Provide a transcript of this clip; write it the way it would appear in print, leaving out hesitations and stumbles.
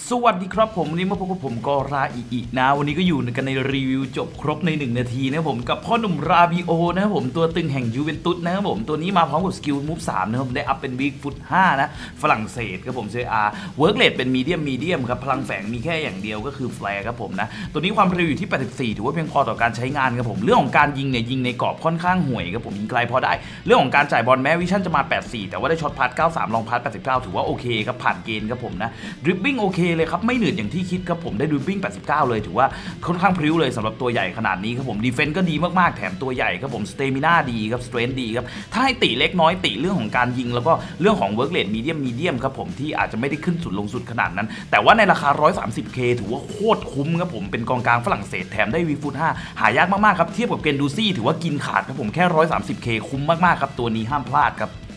สวัสดีครับผมวันนี้มาพบกับผมกอราอีนะวันนี้ก็อยู่กันในรีวิวจบครบใน1นาทีนะครับผมกับพ่อหนุ่มราบิโอนะครับผมตัวตึงแห่งยูเวนตุสนะครับผมตัวนี้มาพร้อมกับสกิลมูฟ3นะครับผมได้อัพเป็นวีคฟุต5นะฝรั่งเศสครับผมเซอาร์เวิร์กเรทเป็นมีเดียมครับพลังแฝงมีแค่อย่างเดียวก็คือแฟร์ครับผมนะตัวนี้ความเร็วอยู่ที่84ถือว่าเพียงพอต่อการใช้งานครับผมเรื่องของการยิงเนี่ยยิงในกรอบค่อนข้างห่วยครับผมยิงไกลพอได้เรื่องของการจ่ายบอลแม้วิชั่นจะมา84แต่ว่าได้ช็อตพาส93ลองพาส89ถือว่าโอเคครับผ่านเกณฑ์ครับผมนะดริบบิ้งโอเคเลยครับไม่เหนื่อยอย่างที่คิดครับผมได้ดริบบิ้ง89เลยถือว่าค่อนข้างพริ้วเลยสำหรับตัวใหญ่ขนาดนี้ครับผมดีเฟนส์ก็ดีมากๆแถมตัวใหญ่ครับผมสเตมิน่าดีครับสเตรนท์ดีครับถ้าให้ติเล็กน้อยติเรื่องของการยิงแล้วก็เรื่องของเวิร์กเรทมีเดียมครับผมที่อาจจะไม่ได้ขึ้นสุดลงสุดขนาดนั้นแต่ว่าในราคา 130K ถือว่าโคตรคุ้มครับผมเป็นกองกลางฝรั่งเศสแถมได้วีฟุต5หายากมากๆครับเทียบกับเกนดูซี่ถือว่ากินขาดครับผมแค่ 130K คุ้มมากๆครับตัวนี้ห้ามพลาดครับ